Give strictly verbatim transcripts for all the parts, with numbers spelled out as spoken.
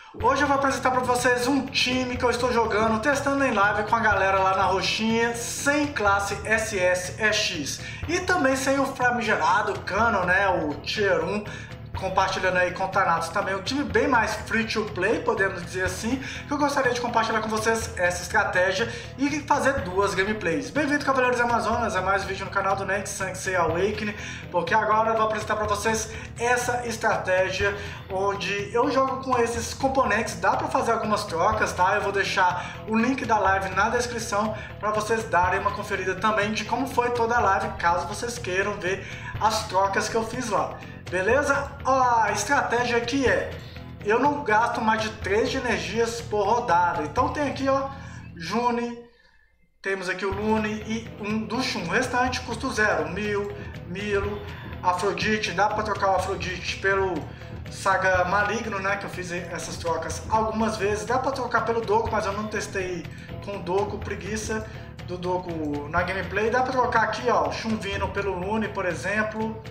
Hoje eu vou apresentar para vocês um time que eu estou jogando, testando em live com a galera lá na roxinha, sem classe S S E X e também sem o famigerado Canon, né, o Tier um, compartilhando aí com o Thanatos também, um time bem mais free to play, podemos dizer assim, que eu gostaria de compartilhar com vocês essa estratégia e fazer duas gameplays. Bem-vindo, Cavaleiros Amazonas, a mais um vídeo no canal do Next Sensei Awakening, porque agora eu vou apresentar para vocês essa estratégia onde eu jogo com esses componentes. Dá para fazer algumas trocas, tá? Eu vou deixar o link da live na descrição para vocês darem uma conferida também de como foi toda a live, caso vocês queiram ver as trocas que eu fiz lá. Beleza? A estratégia aqui é, eu não gasto mais de três de energias por rodada. Então tem aqui, ó, June, temos aqui o Lune e um do Shun. O restante custo zero, Mil, Milo, Afrodite, dá para trocar o Afrodite pelo Saga Maligno, né, que eu fiz essas trocas algumas vezes. Dá para trocar pelo Doku, mas eu não testei com o Doku, preguiça do Doku na gameplay. Dá para trocar aqui, ó, Shun vindo pelo Lune, por exemplo.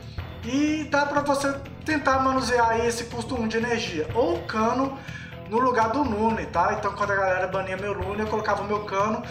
E dá para você tentar manusear aí esse custo um de energia. Ou o Cano no lugar do Lune, tá? Então quando a galera bania meu Lune, eu colocava o meu Cano,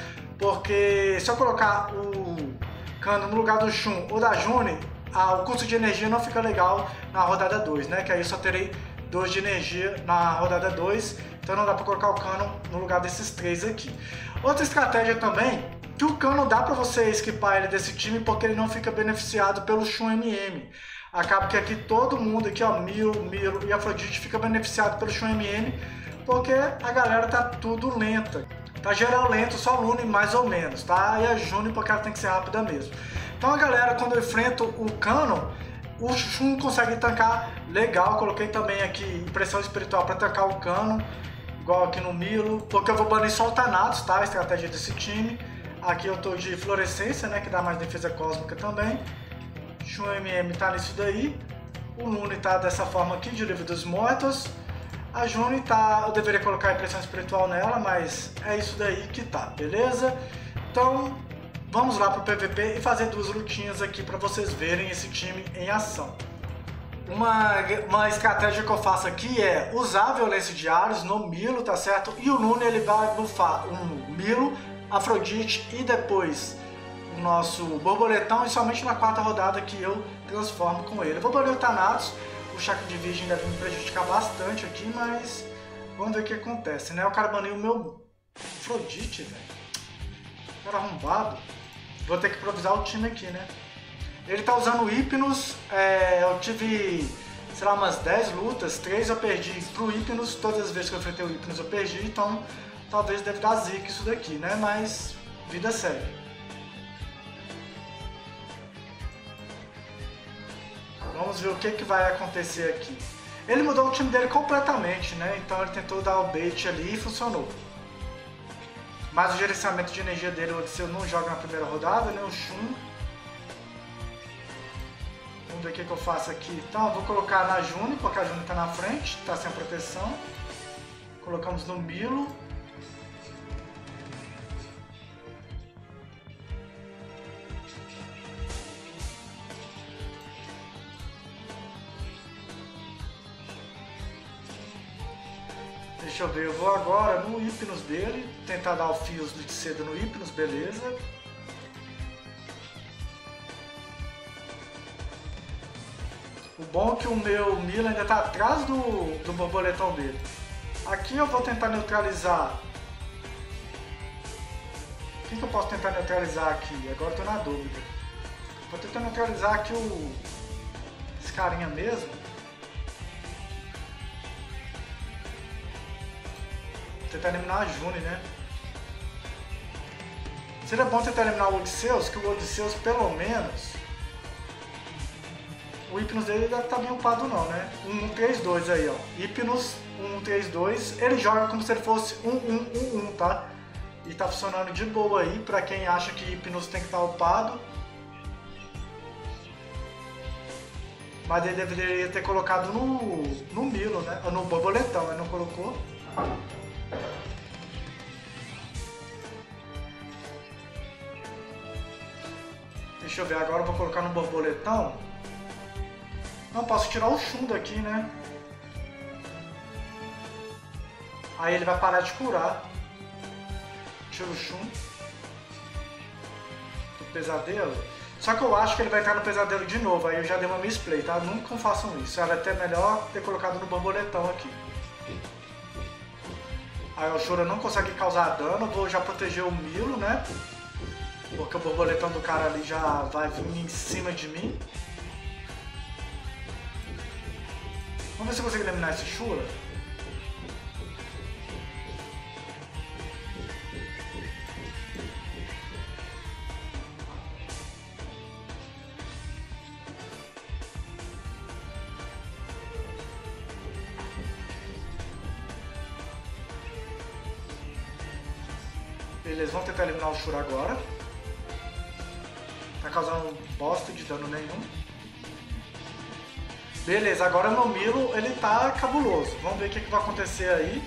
porque se eu colocar o Cano no lugar do Shun ou da June, ah, o custo de energia não fica legal na rodada dois, né? Que aí eu só terei dois de energia na rodada dois, então não dá para colocar o Cano no lugar desses três aqui. Outra estratégia também, que o Cano dá para você esquipar ele desse time, porque ele não fica beneficiado pelo Shun M M. Acaba que aqui todo mundo, aqui ó, Mil, Milo e Afrodite fica beneficiado pelo Shun M M, porque a galera tá tudo lenta. Tá geral lento, só Lune mais ou menos, tá? E a June porque ela tem que ser rápida mesmo. Então a galera, quando eu enfrento o Cano, o Shun consegue tancar legal. Coloquei também aqui impressão espiritual para tancar o Cano, igual aqui no Milo, porque eu vou banir só o Thanatos, tá? A estratégia desse time. Aqui eu tô de Florescência, né, que dá mais defesa cósmica também. Shun M M tá nisso daí, o Lune tá dessa forma aqui, de Livro dos Mortos, a June tá, eu deveria colocar a impressão espiritual nela, mas é isso daí que tá, beleza? Então, vamos lá pro P V P e fazer duas lutinhas aqui para vocês verem esse time em ação. Uma, uma estratégia que eu faço aqui é usar a violência de Ares no Milo, tá certo? E o Lune ele vai bufar um Milo, Afrodite e depois o nosso borboletão, e somente na quarta rodada que eu transformo com ele. Eu vou banir o Thanatos, o chakra de virgem deve me prejudicar bastante aqui, mas vamos ver o que acontece, né? O cara baniu o meu Afrodite, velho. Cara arrombado. Vou ter que improvisar o time aqui, né? Ele tá usando o Hypnos, é, eu tive, sei lá, umas dez lutas, três eu perdi pro Hypnos, todas as vezes que eu enfrentei o Hypnos eu perdi, então talvez deve dar zica isso daqui, né? Mas vida segue. Vamos ver o que, que vai acontecer aqui. Ele mudou o time dele completamente, né? Então ele tentou dar o bait ali e funcionou. Mas o gerenciamento de energia dele, o Odisseu não joga na primeira rodada, né? O Shun. Vamos ver o que, que eu faço aqui. Então eu vou colocar na June, porque a June está na frente, está sem proteção. Colocamos no Milo. Deixa eu ver, eu vou agora no Hypnos dele, tentar dar o fios de seda no Hypnos, beleza. O bom é que o meu Milo ainda está atrás do, do borboletão dele. Aqui eu vou tentar neutralizar. O que, que eu posso tentar neutralizar aqui? Agora estou na dúvida. Vou tentar neutralizar aqui o... esse carinha mesmo. Tentar eliminar a June, né? Seria bom tentar eliminar o Odisseus, que o Odisseus, pelo menos, o Hypnos dele deve estar bem upado não, né? um três dois aí, ó. Hypnos um três dois, ele joga como se ele fosse um um um um, tá? E tá funcionando de boa aí, pra quem acha que Hypnos tem que estar upado. Mas ele deveria ter colocado no, no Milo, né? No borboletão, mas não colocou. Deixa eu ver, agora eu vou colocar no borboletão. Não, posso tirar o Shun daqui, né? Aí ele vai parar de curar. Tira o Shun. Do pesadelo. Só que eu acho que ele vai entrar no pesadelo de novo. Aí eu já dei uma misplay, tá? Nunca façam isso. Era até melhor ter colocado no borboletão aqui. Aí o Shura não consegue causar dano. Vou já proteger o Milo, né? Porque o borboletão do cara ali já vai vir em cima de mim. Vamos ver se eu consigo eliminar esse Shura. Beleza, vamos tentar eliminar o Shura agora. Tá causando bosta de dano nenhum. Beleza, agora meu Milo, ele tá cabuloso. Vamos ver o que, que vai acontecer aí.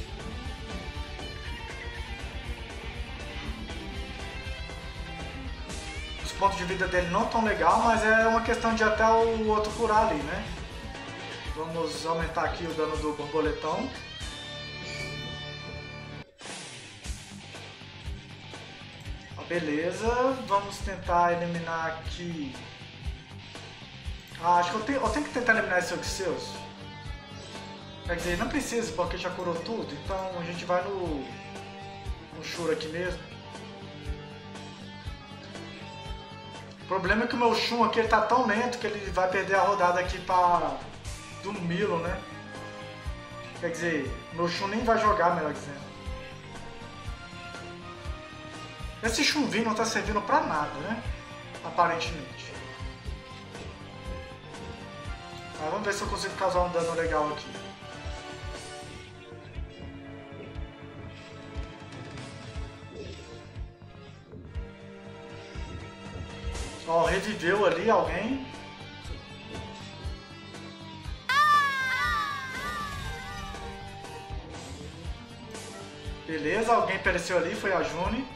Os pontos de vida dele não tão legal, mas é uma questão de até o outro curar ali, né? Vamos aumentar aqui o dano do borboletão. Beleza, vamos tentar eliminar aqui. Ah, acho que eu tenho, eu tenho que tentar eliminar esse Odisseus. Quer dizer, não precisa, porque já curou tudo. Então a gente vai no, no Shura aqui mesmo. O problema é que o meu Shun aqui ele tá tão lento que ele vai perder a rodada aqui pra, do Milo, né? Quer dizer, meu Shun nem vai jogar, melhor dizendo. Esse Chumvi não tá servindo pra nada, né? Aparentemente. Mas vamos ver se eu consigo causar um dano legal aqui. Ó, reviveu ali alguém. Beleza, alguém apareceu ali, foi a Juni.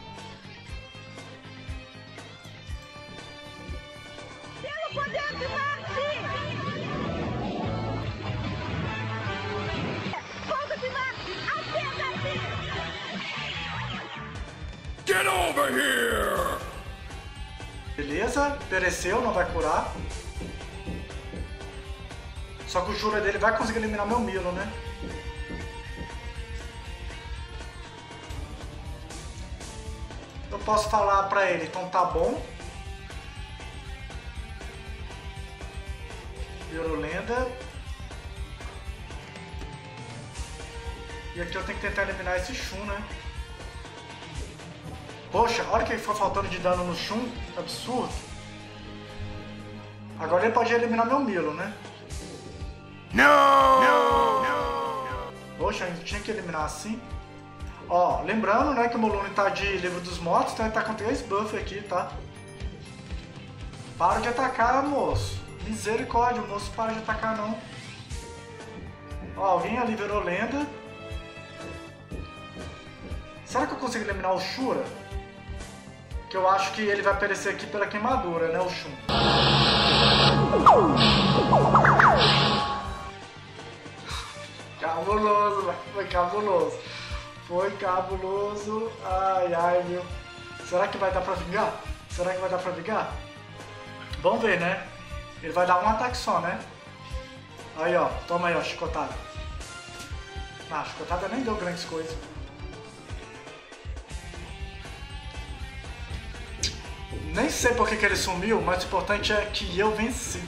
Get over here! Beleza, pereceu, não vai curar. Só que o Shura dele vai conseguir eliminar meu Milo, né? Eu posso falar pra ele, então tá bom. Virulenda. E aqui eu tenho que tentar eliminar esse Shun, né? Poxa, olha o que foi faltando de dano no Shun. Absurdo. Agora ele pode eliminar meu Milo, né? Não! Não! Não! Poxa, a gente tinha que eliminar assim. Ó, lembrando, né, que o Molune tá de livro dos mortos, então ele tá com três buffs aqui, tá? Para de atacar, moço. Misericórdia, o moço para de atacar não. Ó, alguém ali virou lenda. Será que eu consigo eliminar o Shura? Que eu acho que ele vai aparecer aqui pela queimadura, né, o Shun. Cabuloso, velho. Foi cabuloso. Foi cabuloso. Ai, ai, meu. Será que vai dar pra vingar? Será que vai dar pra vingar? Vamos ver, né? Ele vai dar um ataque só, né? Aí, ó. Toma aí, ó, chicotada. Ah, chicotada nem deu grandes coisas. Nem sei por que, que ele sumiu, mas o importante é que eu venci.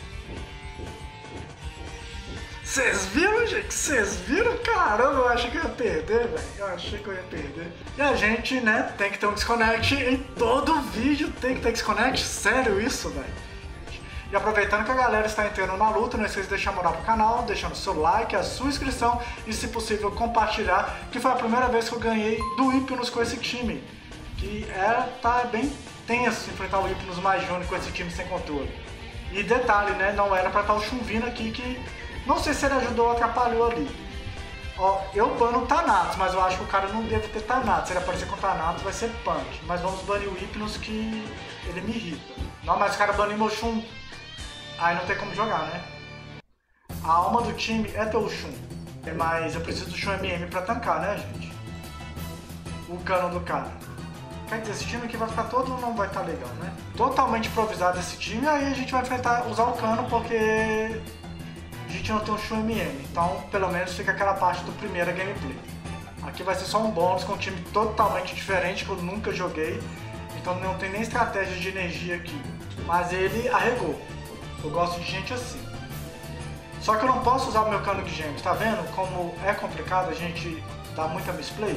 Vocês viram, gente? Vocês viram? Caramba, eu achei que eu ia perder, velho. Eu achei que eu ia perder. E a gente, né, tem que ter um desconnect em todo vídeo. Tem que ter desconnect? Sério isso, velho? E aproveitando que a galera está entrando na luta, não esqueça de deixar moral pro canal, deixando seu like, a sua inscrição e, se possível, compartilhar, que foi a primeira vez que eu ganhei do Hypnos com esse time. Que é, tá bem tenso enfrentar o Hypnos Magione com esse time sem controle. E detalhe, né, não era pra estar o Shun vindo aqui, que não sei se ele ajudou ou atrapalhou ali. Ó, eu bano o Thanatos, mas eu acho que o cara não deve ter Thanatos. Se ele aparecer com Thanatos vai ser punk. Mas vamos banir o Hypnos, que ele me irrita. Não, mas o cara baniu meu Shun. Aí não tem como jogar, né? A alma do time é teu Shun. Mas eu preciso do Shun M M pra tancar, né, gente? O cano do cara. Quer dizer, esse time aqui vai ficar todo, não vai estar legal, né? Totalmente improvisado esse time, aí a gente vai enfrentar, usar o cano porque a gente não tem um Shun M M. Então, pelo menos fica aquela parte do primeiro gameplay. Aqui vai ser só um bônus com um time totalmente diferente que eu nunca joguei. Então não tem nem estratégia de energia aqui. Mas ele arregou. Eu gosto de gente assim. Só que eu não posso usar o meu cano de gêmeos, tá vendo como é complicado a gente dar muita misplay?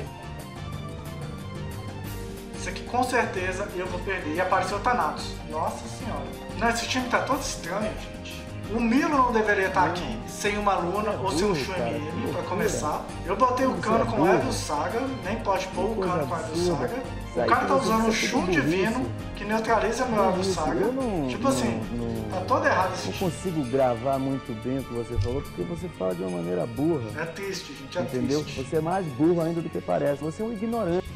Isso aqui com certeza eu vou perder. E apareceu o Thanatos. Nossa senhora. Não, esse time tá todo estranho, gente. O Milo não deveria estar aqui sem uma Luna ou sem um Shun M M pra começar. Eu botei o cano com o Evil Saga, nem pode pôr o cano com o Evil Saga. O cara tá usando o Shun Divino, que neutraliza meu Evil Saga. Tipo assim, tá todo errado esse time. Não consigo gravar muito bem o que você falou, porque você fala de uma maneira burra. É triste, gente, é entendeu? triste. Você é mais burro ainda do que parece. Você é um ignorante.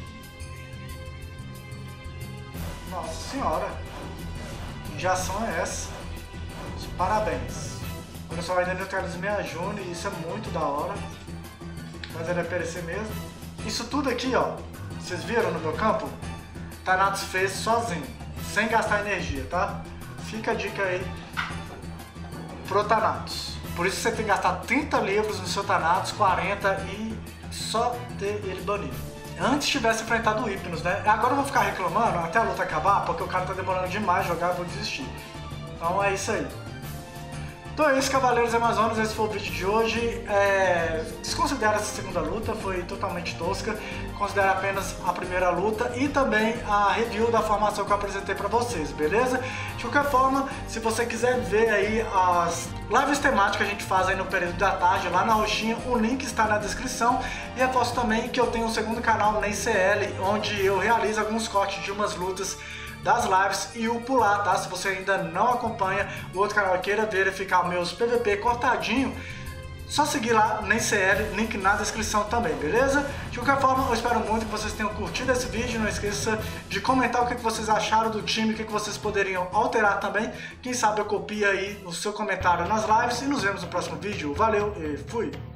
Nossa senhora. Que ação é essa? Parabéns. Olha só, ainda neutraliza minha June e isso é muito da hora. Mas ele vai perecer mesmo. Isso tudo aqui, ó, vocês viram no meu campo? Thanatos fez sozinho, sem gastar energia, tá? Fica a dica aí pro Thanatos. Por isso você tem que gastar trinta livros no seu Thanatos, quarenta e só ter ele banido. Antes tivesse enfrentado o Hypnos, né? Agora eu vou ficar reclamando até a luta acabar, porque o cara tá demorando demais jogar, eu vou desistir. Então é isso aí. Então é isso, Cavaleiros Amazonas, esse foi o vídeo de hoje. É... Desconsidera essa segunda luta, foi totalmente tosca. Considera apenas a primeira luta e também a review da formação que eu apresentei pra vocês, beleza? De qualquer forma, se você quiser ver aí as lives temáticas que a gente faz aí no período da tarde, lá na roxinha, o link está na descrição. E reforço também que eu tenho um segundo canal na I C L, onde eu realizo alguns cortes de umas lutas das lives e o pular, tá? Se você ainda não acompanha o outro canal e queira verificar meus P V P cortadinho, só seguir lá na I C L, link na descrição também, beleza? De qualquer forma, eu espero muito que vocês tenham curtido esse vídeo. Não esqueça de comentar o que vocês acharam do time, o que vocês poderiam alterar também. Quem sabe eu copio aí o seu comentário nas lives e nos vemos no próximo vídeo. Valeu e fui!